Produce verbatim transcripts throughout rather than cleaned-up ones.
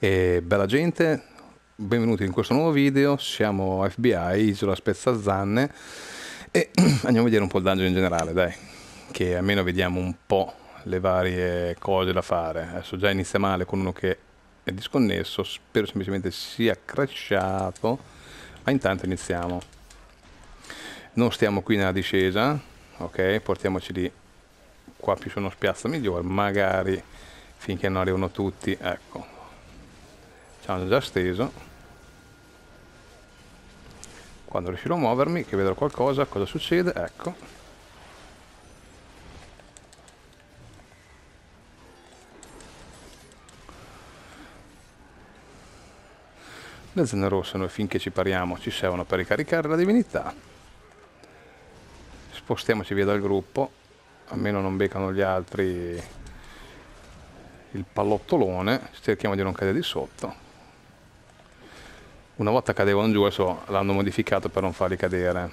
E bella gente, benvenuti in questo nuovo video. Siamo F B I, Isola Spezzazanne, e andiamo a vedere un po' il dungeon in generale, dai, che almeno vediamo un po' le varie cose da fare. Adesso già inizia male con uno che è disconnesso, spero semplicemente sia crashato, ma intanto iniziamo. Non stiamo qui nella discesa, ok? Portiamoci lì, qua più su uno spiazzo migliore, magari finché non arrivano tutti, ecco. Ci hanno già steso. Quando riuscirò a muovermi, che vedrò qualcosa, cosa succede, ecco. Le zone rosse noi finché ci pariamo ci servono per ricaricare la divinità. Spostiamoci via dal gruppo, almeno non beccano gli altri il pallottolone, cerchiamo di non cadere di sotto. Una volta cadevano giù, adesso l'hanno modificato per non farli cadere.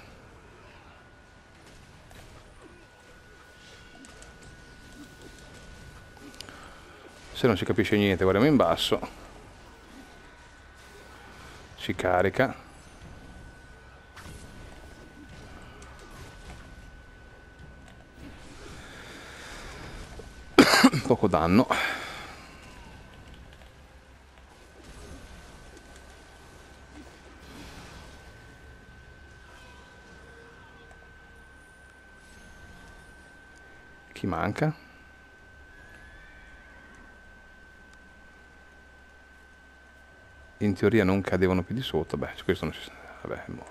Se non si capisce niente guardiamo in basso. Si carica. Poco danno. Chi manca? In teoria non cadevano più di sotto. Beh, questo non si sa. Vabbè, boh.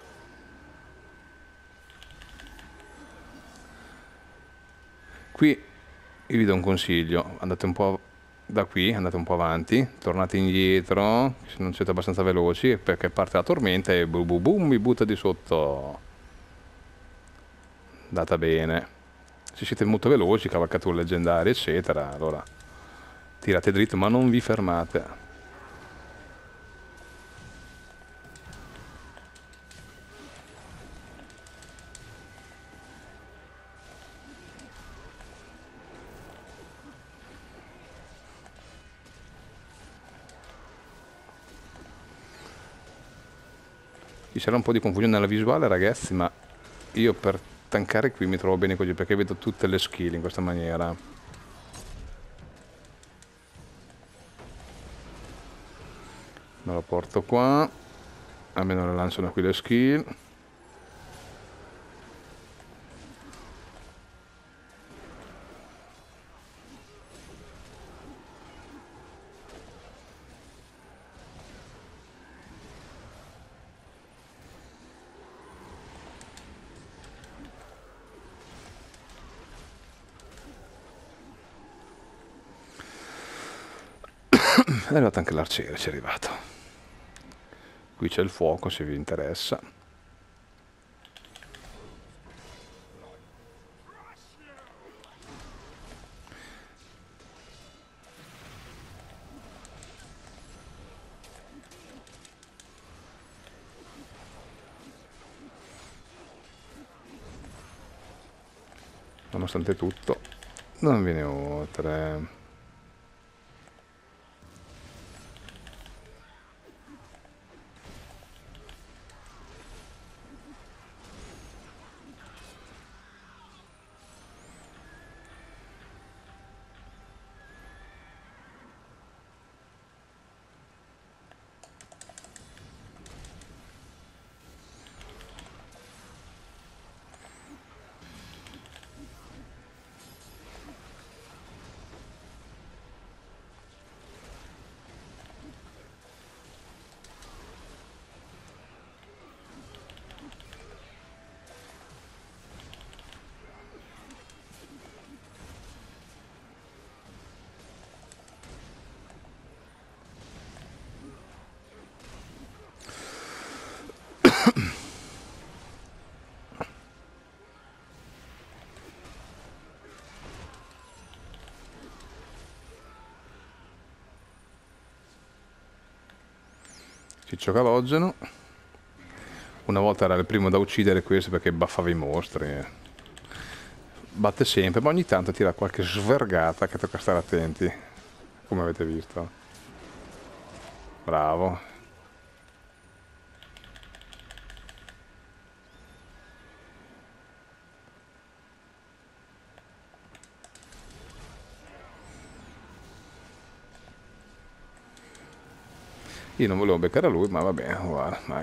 Qui vi do un consiglio, andate un po' da qui, andate un po' avanti, tornate indietro, se non siete abbastanza veloci, perché parte la tormenta e boom boom boom mi butta di sotto. Andata bene. Se siete molto veloci, cavalcature leggendarie, eccetera, allora tirate dritto, ma non vi fermate. Ci sarà un po' di confusione nella visuale, ragazzi, ma io per tankare qui mi trovo bene così, perché vedo tutte le skill in questa maniera. Me lo porto qua, almeno le lanciano qui le skill. È arrivato anche l'arciere, ci è arrivato. Qui c'è il fuoco se vi interessa. Nonostante tutto non viene oltre. Ciccio Calogeno. Una volta era il primo da uccidere questo perché buffava i mostri. Batte sempre, ma ogni tanto tira qualche svergata che tocca stare attenti, come avete visto. bravo. Io non volevo beccare a lui, ma va bene, guarda, dai.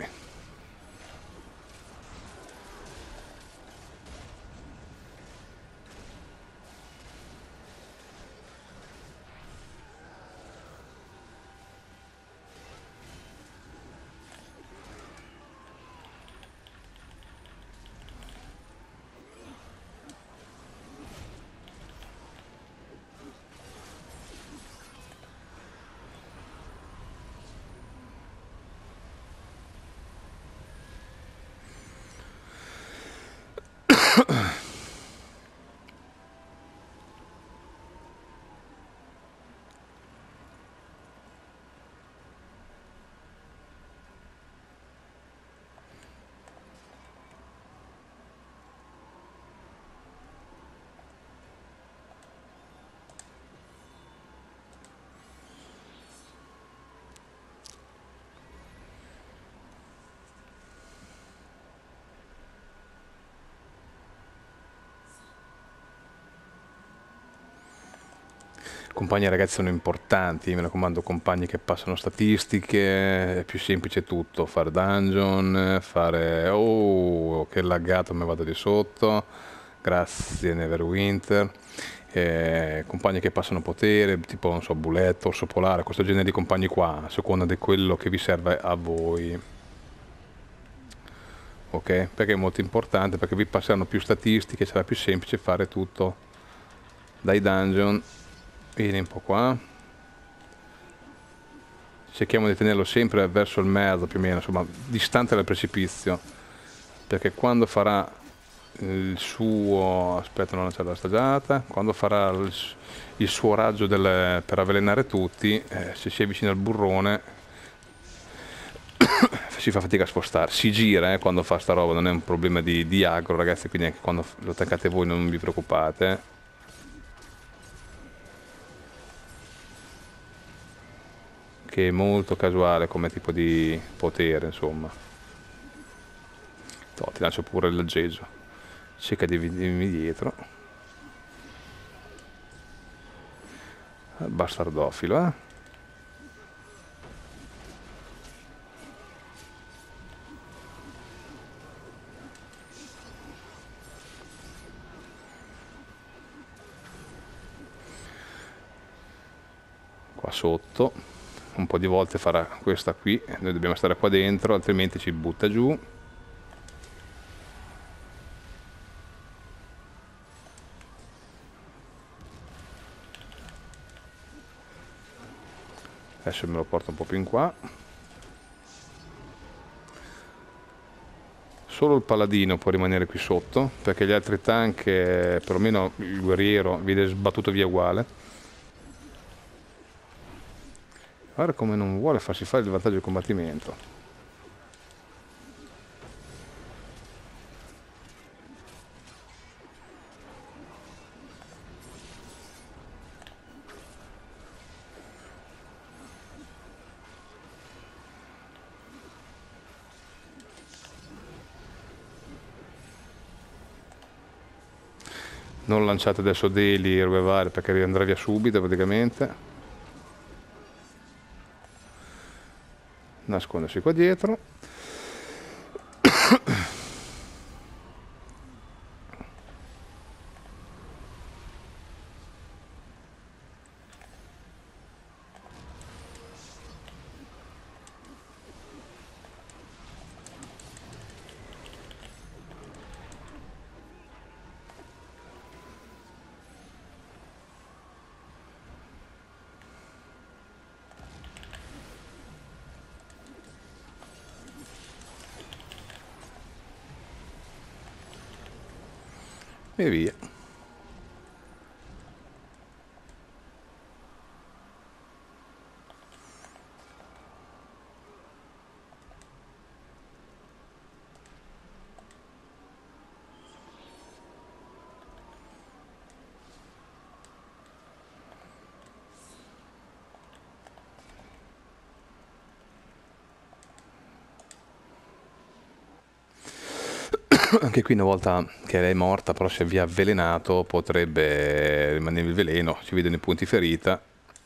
Compagni ragazzi sono importanti, mi raccomando, compagni che passano statistiche, è più semplice tutto, fare dungeon, fare... oh, che laggato mi vado di sotto, grazie Neverwinter, eh, compagni che passano potere, tipo, non so, Buletto, Orso Polare, questo genere di compagni qua, a seconda di quello che vi serve a voi. Ok? Perché è molto importante, perché vi passeranno più statistiche, sarà più semplice fare tutto dai dungeon. Vieni un po' qua, cerchiamo di tenerlo sempre verso il mezzo più o meno, insomma distante dal precipizio, perché quando farà il suo, aspetta, non c'è la stagiata, quando farà il, il suo raggio del, per avvelenare tutti, eh, se si avvicina al burrone si fa fatica a spostare, si gira eh, quando fa sta roba, non è un problema di, di aggro ragazzi, quindi anche quando lo attaccate voi non vi preoccupate. Che è molto casuale come tipo di potere, insomma. Toh, ti lancio pure l'aggeggio. Cerca di venirmi dietro. Bastardofilo, eh. Qua sotto. Un po' di volte farà questa qui. Noi dobbiamo stare qua dentro, altrimenti ci butta giù. Adesso me lo porto un po' più in qua. Solo il paladino può rimanere qui sotto, perché gli altri tank, eh, perlomeno il guerriero, viene sbattuto via uguale. Guarda come non vuole farsi fare il vantaggio di combattimento. Non lanciate adesso deli e robe varie perché andrà via subito praticamente. Nascondersi qua dietro. E via. Anche qui una volta che lei è morta, però si è via avvelenato, potrebbe rimanere il veleno, si vedono i punti ferita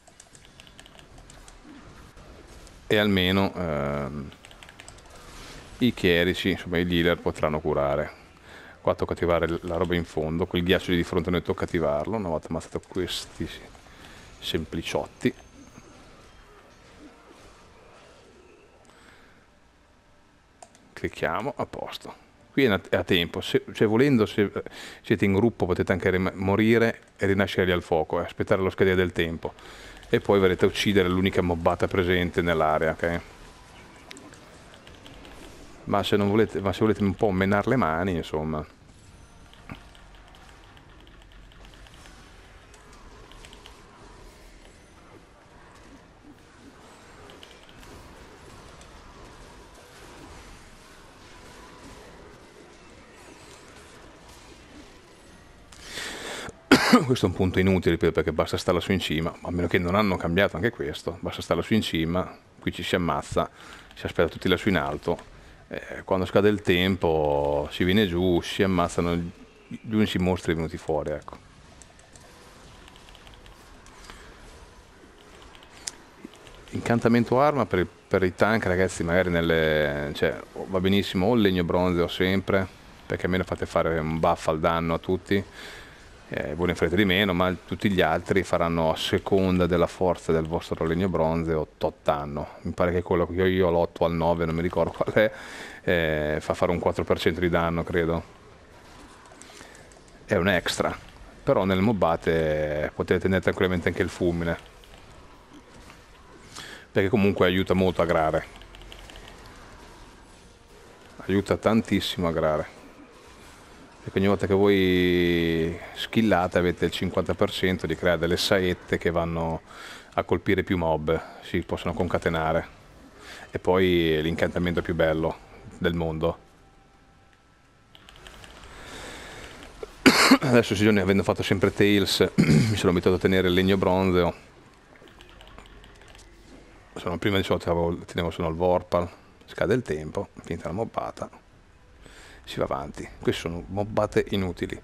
e almeno ehm, i chierici, insomma i dealer potranno curare. Qua tocca attivare la roba in fondo, quel ghiaccio di fronte a noi tocca attivarlo, una volta ammazzato questi sempliciotti. Clicchiamo, a posto. Qui è a tempo, se, cioè volendo se siete in gruppo potete anche morire e rinascere al fuoco, eh, aspettare lo scadere del tempo e poi verrete a uccidere l'unica mobbata presente nell'area, ok? Ma se non volete, ma se volete un po' menare le mani, insomma. Questo è un punto inutile, ripeto, perché basta stare su in cima, a meno che non hanno cambiato anche questo, basta stare su in cima, qui ci si ammazza, si aspetta tutti lassù in alto, eh, quando scade il tempo si viene giù, si ammazzano gli unici mostri venuti fuori, ecco. Incantamento arma per, per i tank, ragazzi, magari nelle, cioè, va benissimo o il legno bronzeo sempre, perché almeno fate fare un buff al danno a tutti, eh, voi ne farete di meno, ma tutti gli altri faranno a seconda della forza del vostro legno bronzeo tot danno. Mi pare che quello che io, io ho l'otto al nove, non mi ricordo qual è, eh, fa fare un quattro per cento di danno, credo. È un extra, però nelle mobbate potete tenere tranquillamente anche il fulmine, perché comunque aiuta molto a grare, aiuta tantissimo a grare. Perché ogni volta che voi skillate avete il cinquanta per cento di creare delle saette che vanno a colpire più mob, si possono concatenare. E poi è l'incantamento più bello del mondo. Adesso Sigione, avendo fatto sempre Tails, mi sono abituato a tenere il legno bronzeo. Sono, prima di solito tenevo solo il Vorpal, scade il tempo, finita la mobbata, si va avanti. Queste sono mobbate inutili.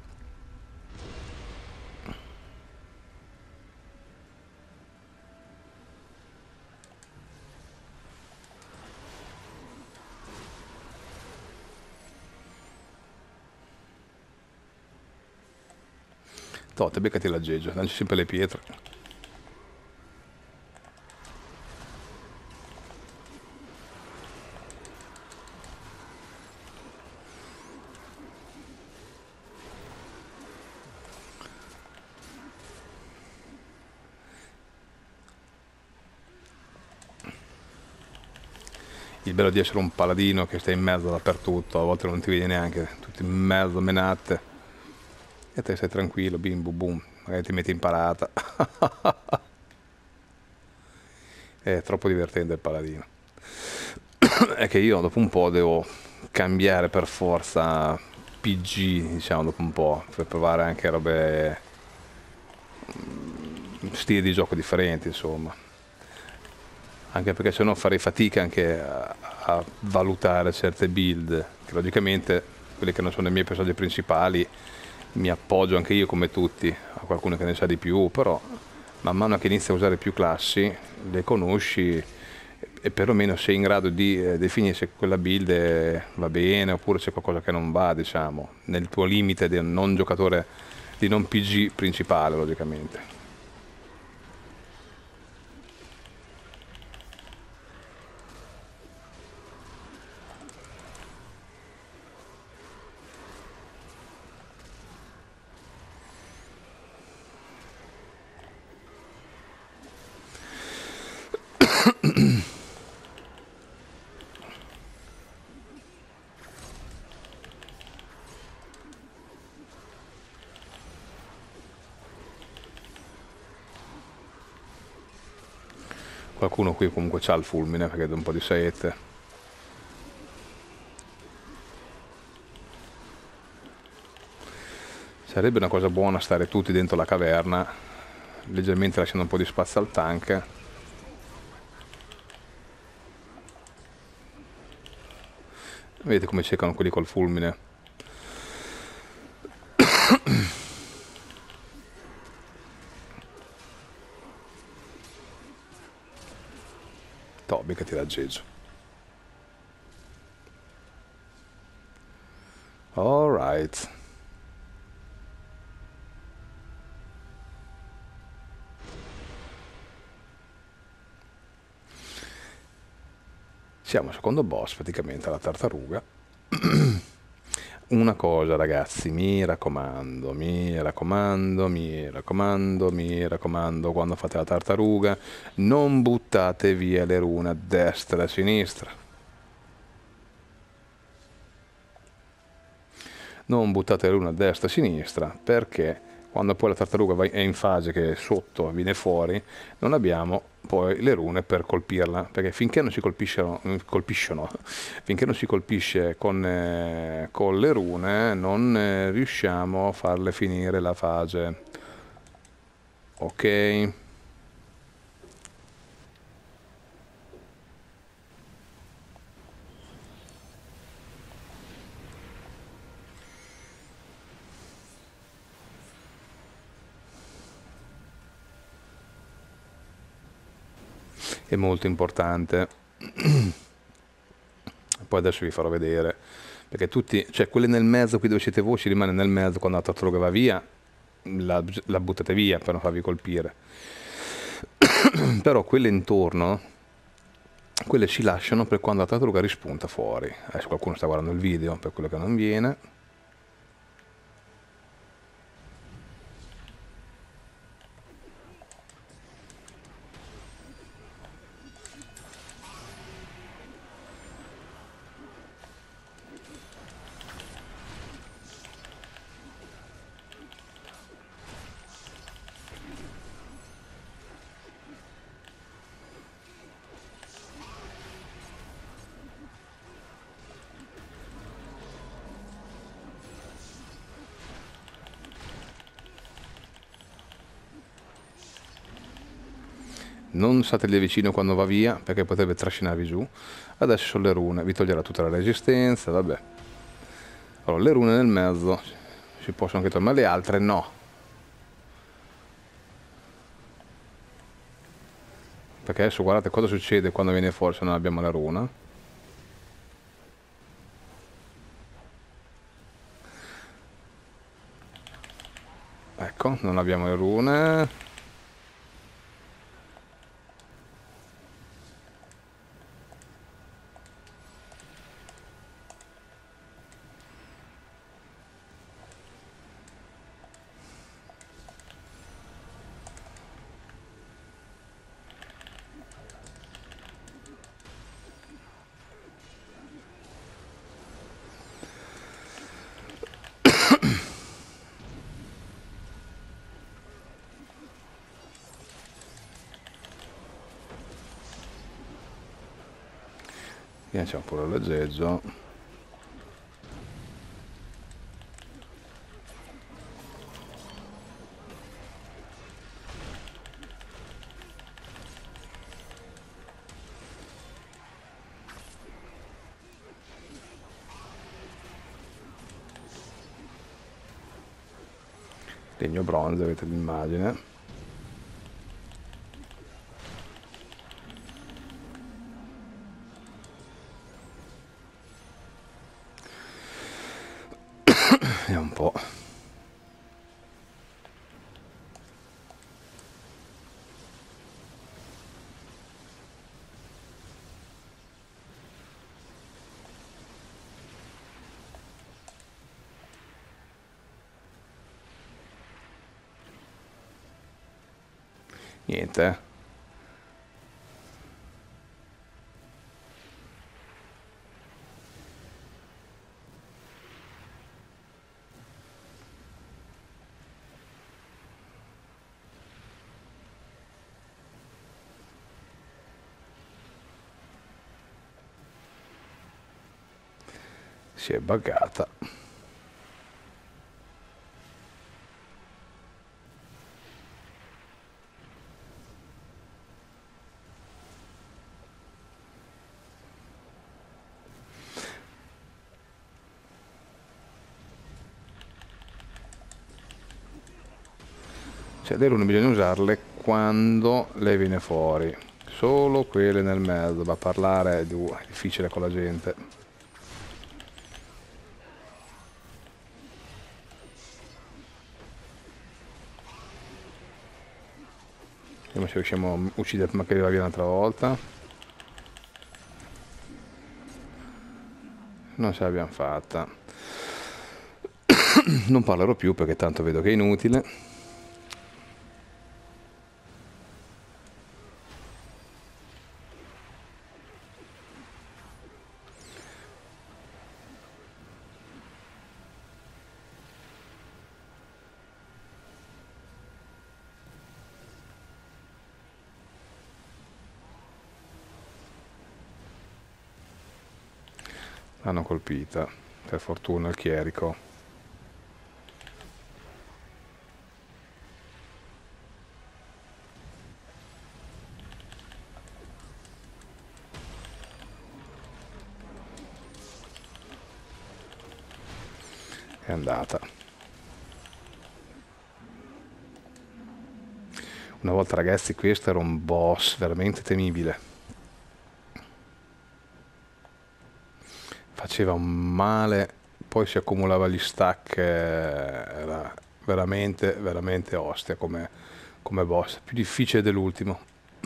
Tote, beccati l'aggeggio, lanci sempre le pietre. Il bello di essere un paladino che stai in mezzo dappertutto, a volte non ti vedi neanche, tutti in mezzo, menate. E te stai tranquillo, bim bum bum, magari ti metti in parata. È troppo divertente il paladino. È che io dopo un po' devo cambiare per forza P G, diciamo, dopo un po', per provare anche robe, stili di gioco differenti, insomma. Anche perché sennò farei fatica anche a, a valutare certe build, che logicamente quelle che non sono i miei personaggi principali mi appoggio anche io come tutti a qualcuno che ne sa di più, però man mano che inizi a usare più classi le conosci e perlomeno sei in grado di eh, definire se quella build è, va bene oppure c'è qualcosa che non va, diciamo, nel tuo limite di non giocatore, di non P G principale, logicamente. Qualcuno qui comunque c'ha il fulmine perché è un po' di saette. Sarebbe una cosa buona stare tutti dentro la caverna, leggermente lasciando un po' di spazio al tank. Vedete come cercano quelli col fulmine. Toby che tira aggeggio. Alright. Siamo al secondo boss, praticamente, la tartaruga. Una cosa, ragazzi, mi raccomando, mi raccomando, mi raccomando, mi raccomando, quando fate la tartaruga, non buttate via le rune a destra e a sinistra. Non buttate le rune a destra e a sinistra, perché quando poi la tartaruga è in fase che sotto viene fuori, non abbiamo poi le rune per colpirla, perché finché non si colpiscono, colpiscono finché non si colpisce con, eh, con le rune, non eh, riusciamo a farle finire la fase. Ok? È molto importante. Poi adesso vi farò vedere, perché tutti, cioè quelle nel mezzo, qui dove siete voi, ci rimane nel mezzo, quando la tartaruga va via, la, la buttate via per non farvi colpire. Però quelle intorno, quelle si lasciano per quando la tartaruga rispunta fuori. Adesso qualcuno sta guardando il video, per quello che non viene. Non state lì vicino quando va via, perché potrebbe trascinarvi giù. Adesso sono le rune, vi toglierà tutta la resistenza, vabbè. Allora, le rune nel mezzo si possono anche togliere, ma le altre no. Perché adesso guardate cosa succede quando viene fuori se non abbiamo la runa. Ecco, non abbiamo le rune. Facciamo pure l'aggeggio. Legno bronzo, avete l'immagine. Vediamo un po'. Niente. Si è buggata. Cioè le rune bisogna usarle quando lei viene fuori. Solo quelle nel mezzo, ma parlare è du- è difficile con la gente. Vediamo se riusciamo a uccidere prima che arriva via un'altra volta. Non ce l'abbiamo fatta. Non parlerò più perché tanto vedo che è inutile. L'hanno colpita, per fortuna il chierico. È andata. Una volta ragazzi questo era un boss veramente temibile. Faceva un male, poi si accumulava gli stack, eh, era veramente, veramente ostia come, come boss, più difficile dell'ultimo.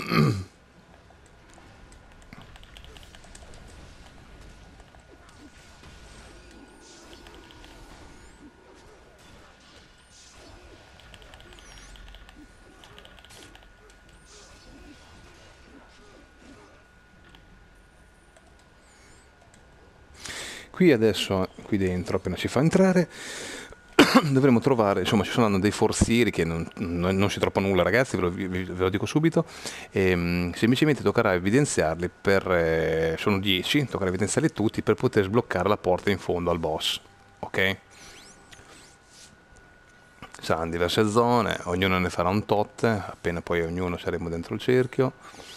Qui adesso, qui dentro, appena ci fa entrare, dovremo trovare, insomma ci sono dei forzieri che non, non, non si troppa nulla ragazzi, ve lo, ve lo dico subito, e, um, semplicemente toccherà evidenziarli per, eh, sono dieci, toccherà evidenziarli tutti per poter sbloccare la porta in fondo al boss, ok? Saranno diverse zone, ognuno ne farà un tot, appena poi ognuno saremo dentro il cerchio.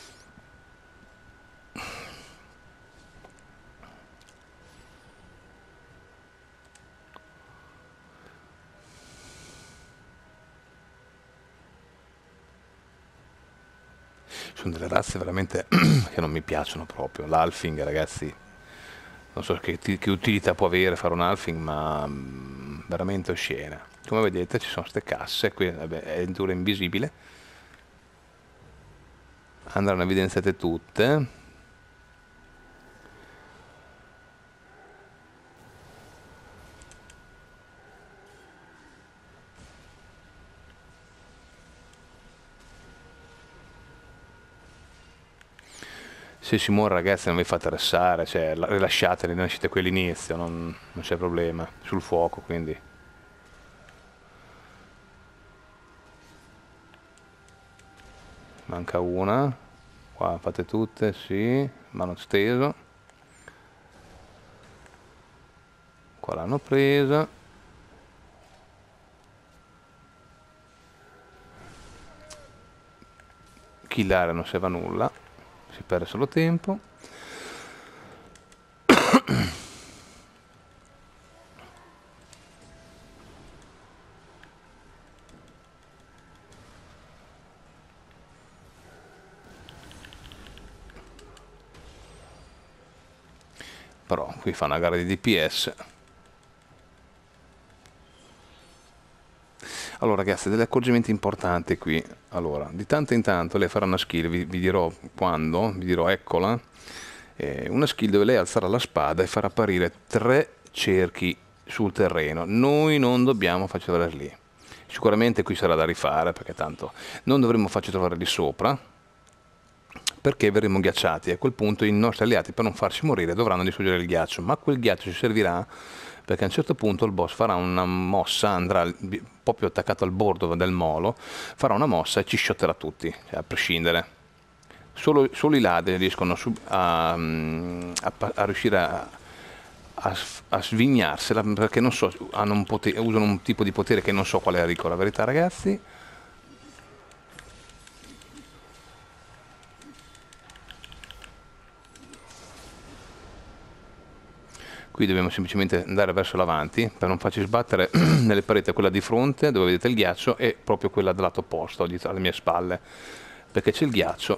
Sono delle razze veramente che non mi piacciono proprio. L'Alfing, ragazzi, non so che, che utilità può avere fare un Alfing, ma mm, veramente oscena. Come vedete ci sono queste casse, qui vabbè, è addirittura invisibile. Andranno evidenziate tutte. Se si muore ragazzi non vi fate arrestare, cioè la- rilasciateli, non uscite qui all'inizio, non, non c'è problema, sul fuoco quindi. Manca una, qua fate tutte, sì, mano steso, qua l'hanno presa. Killare non serve a nulla, si perde solo tempo. Però qui fa una gara di D P S. Allora ragazzi, degli accorgimenti importanti qui. Allora, di tanto in tanto lei farà una skill, vi, vi dirò quando, vi dirò eccola. Eh, una skill dove lei alzerà la spada e farà apparire tre cerchi sul terreno. Noi non dobbiamo farci trovare lì. Sicuramente qui sarà da rifare perché tanto non dovremmo farci trovare lì sopra perché verremo ghiacciati e a quel punto i nostri alleati per non farci morire dovranno distruggere il ghiaccio, ma quel ghiaccio ci servirà perché a un certo punto il boss farà una mossa, andrà proprio attaccato al bordo del molo, farà una mossa e ci sciotterà tutti, cioè a prescindere. Solo, solo i ladri riescono a, a, a riuscire a, a, a svignarsela perché non so, hanno un potere, usano un tipo di potere che non so qual è, dico la verità ragazzi. Qui dobbiamo semplicemente andare verso l'avanti per non farci sbattere nelle pareti, quella di fronte dove vedete il ghiaccio e proprio quella dal lato opposto, alle mie spalle. perché c'è il ghiaccio.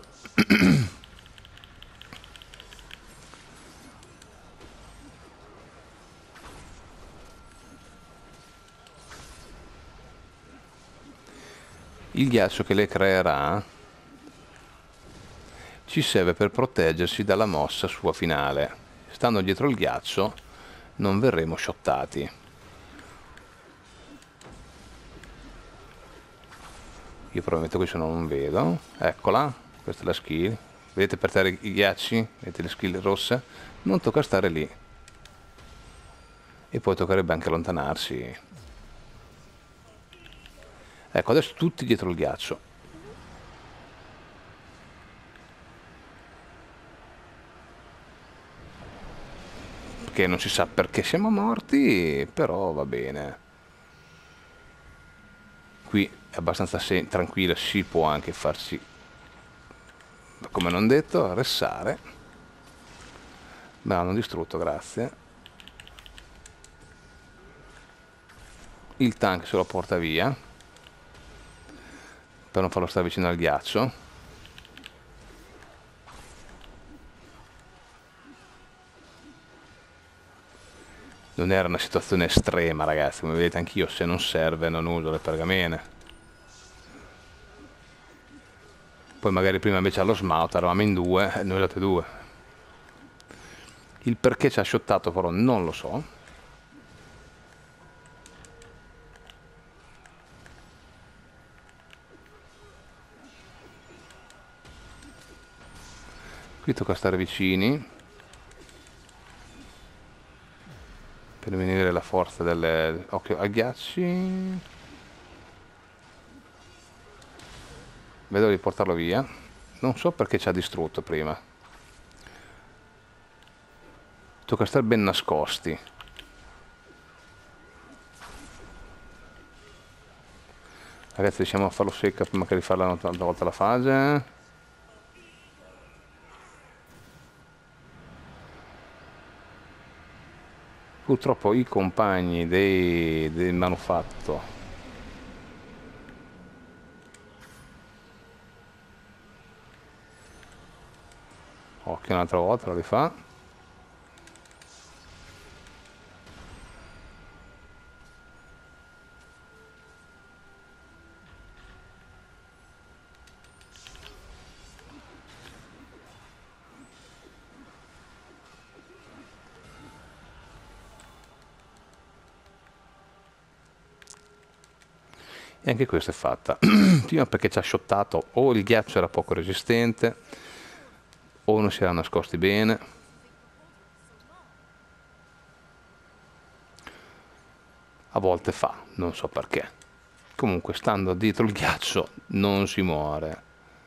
Il ghiaccio che le creerà ci serve per proteggersi dalla mossa sua finale. Stando dietro il ghiaccio non verremo shottati. Io probabilmente qui se no non vedo. Eccola, questa è la skill. Vedete per terra i ghiacci? Vedete le skill rosse? Non tocca stare lì. E poi toccherebbe anche allontanarsi. Ecco, adesso tutti dietro il ghiaccio. Perché non si sa perché siamo morti, però va bene. Qui è abbastanza tranquillo, si può anche farsi, come non detto, ressare. Me l'hanno distrutto, grazie. Il tank se lo porta via per non farlo stare vicino al ghiaccio. Non era una situazione estrema, ragazzi, come vedete anch'io se non serve non uso le pergamene. Poi magari prima invece allo smout eravamo in due e noi usate due. Il perché ci ha shottato però non lo so. Qui tocca stare vicini per diminuire la forza delle... occhio ai ghiacci. Vedo di portarlo via. Non so perché ci ha distrutto prima. Tocca stare ben nascosti. Ragazzi, riusciamo a farlo secca prima che rifare un'altra volta la fase. Purtroppo i compagni dei, del manufatto occhio un'altra volta, lo rifà. E anche questa è fatta. Prima perché ci ha shottato, o il ghiaccio era poco resistente o non si erano nascosti bene. A volte fa, non so perché. Comunque stando dietro il ghiaccio non si muore.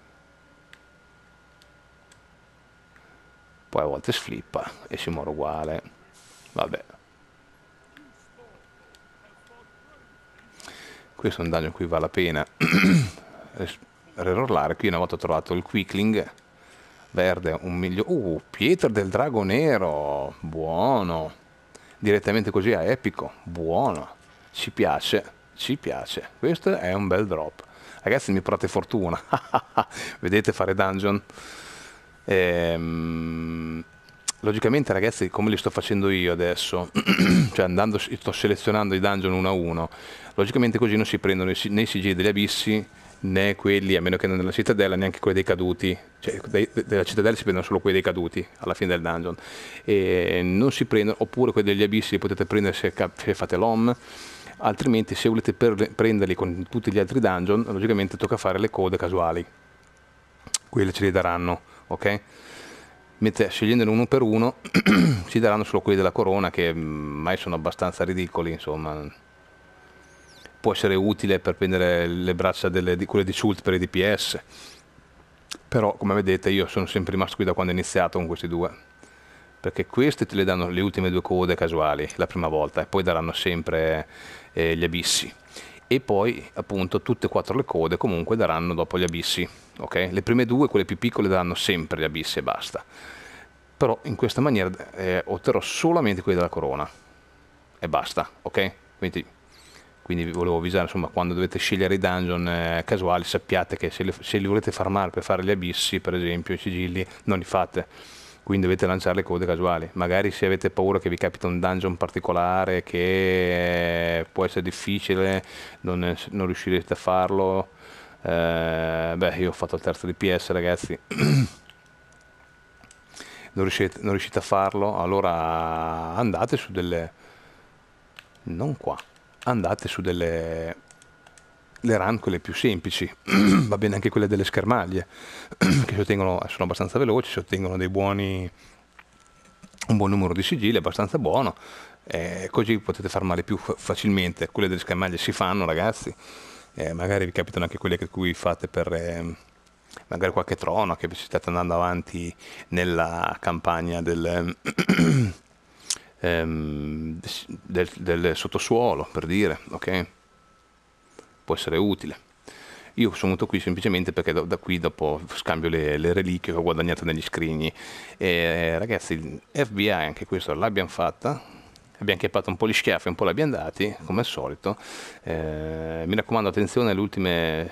Poi a volte sflippa e si muore uguale. Vabbè. Questo è un dungeon in cui vale la pena rerollare. Qui una volta ho trovato il Quickling verde, un migliore. Uh, pietra del drago nero, buono. Direttamente così a epico, buono. Ci piace, ci piace. Questo è un bel drop. Ragazzi, mi portate fortuna. Vedete fare dungeon? Ehm, logicamente, ragazzi, come li sto facendo io adesso, cioè andando, sto selezionando i dungeon uno a uno. Logicamente così non si prendono né i sigilli degli abissi né quelli, a meno che non nella cittadella, neanche quelli dei caduti, cioè dei, della cittadella si prendono solo quelli dei caduti alla fine del dungeon, e non si prendono, oppure quelli degli abissi li potete prendere se, se fate l'om, altrimenti se volete per, prenderli con tutti gli altri dungeon, logicamente tocca fare le code casuali, quelle ce li daranno, ok? Mentre scegliendone uno per uno ci daranno solo quelli della corona, che mai sono abbastanza ridicoli, insomma. Può essere utile per prendere le braccia delle, di quelle di Schultz per i D P S, però come vedete io sono sempre rimasto qui da quando ho iniziato con questi due, perché queste te le danno le ultime due code casuali la prima volta e poi daranno sempre eh, gli abissi, e poi appunto tutte e quattro le code comunque daranno dopo gli abissi, ok? Le prime due, quelle più piccole, daranno sempre gli abissi e basta, però in questa maniera eh, otterrò solamente quelli della corona e basta, ok? Quindi quindi vi volevo avvisare, insomma, quando dovete scegliere i dungeon eh, casuali, sappiate che se li, se li volete farmare per fare gli abissi, per esempio, i sigilli, non li fate, quindi dovete lanciare le code casuali. Magari se avete paura che vi capita un dungeon particolare che eh, può essere difficile, non, non riuscirete a farlo, eh, beh, io ho fatto il terzo D P S, ragazzi. Non riuscite, non riuscite a farlo, allora andate su delle, non qua, andate su delle le run, quelle più semplici, va bene anche quelle delle schermaglie, che si ottengono, sono abbastanza veloci, si ottengono dei buoni, un buon numero di sigilli, abbastanza buono, eh, così potete farmare più fa- facilmente. Quelle delle schermaglie si fanno, ragazzi, eh, magari vi capitano anche quelle che cui fate per eh, magari qualche trono, che state andando avanti nella campagna del, ehm, del, del sottosuolo, per dire, ok? Può essere utile. Io sono venuto qui semplicemente perché da, da qui dopo scambio le, le reliquie che ho guadagnato negli scrigni. E ragazzi, F B I anche questo l'abbiamo fatta, abbiamo chiappato un po' gli schiaffi, un po' l'abbiamo dati, come al solito. Eh, mi raccomando, attenzione alle ultime,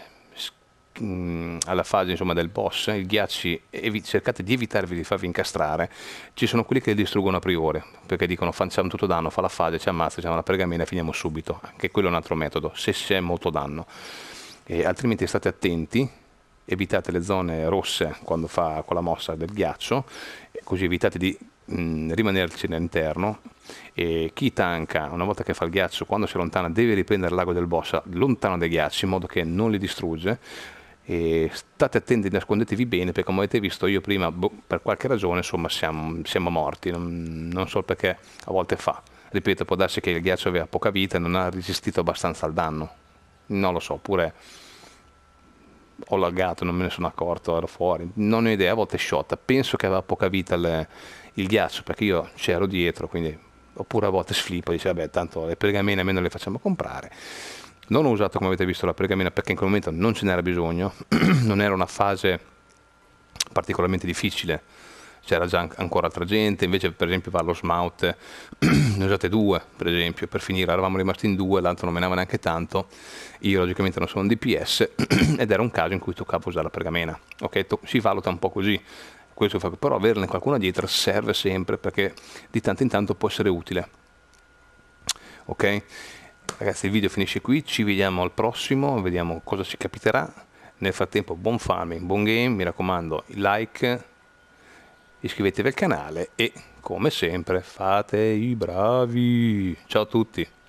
mh, alla fase, insomma, del boss, il ghiacci, evi- cercate di evitarvi di farvi incastrare. Ci sono quelli che li distruggono a priori, perché dicono facciamo tutto danno, fa la fase, ci ammazza, facciamo la pergamena e finiamo subito. Anche quello è un altro metodo, se c'è molto danno. E altrimenti state attenti, evitate le zone rosse quando fa quella mossa del ghiaccio, così evitate di mh, rimanerci all'interno. E chi tanka, una volta che fa il ghiaccio, quando si allontana deve riprendere l'ago del boss lontano dai ghiacci, in modo che non li distrugge. E state attenti, nascondetevi bene, perché come avete visto io prima, boh, per qualche ragione, insomma, siamo, siamo morti, non, non so perché a volte fa. Ripeto, può darsi che il ghiaccio aveva poca vita e non ha resistito abbastanza al danno. Non lo so, oppure ho laggato, non me ne sono accorto, ero fuori, non ho idea, a volte è sciolta. Penso che aveva poca vita le- il ghiaccio, perché io c'ero dietro, quindi, oppure a volte sflippo, dice vabbè, tanto le pergamene almeno le facciamo comprare. Non ho usato, come avete visto, la pergamena perché in quel momento non ce n'era bisogno, non era una fase particolarmente difficile, c'era già an- ancora altra gente. Invece, per esempio, per lo smout ne usate due, per esempio, per finire eravamo rimasti in due, l'altro non menava neanche tanto, io logicamente non sono un D P S ed era un caso in cui toccava usare la pergamena, ok? To- si valuta un po' così, questo fa, però averne qualcuna dietro serve sempre, perché di tanto in tanto può essere utile, ok? Ragazzi, il video finisce qui, ci vediamo al prossimo, vediamo cosa ci capiterà. Nel frattempo buon farming, buon game, mi raccomando, like, iscrivetevi al canale e come sempre fate i bravi. Ciao a tutti.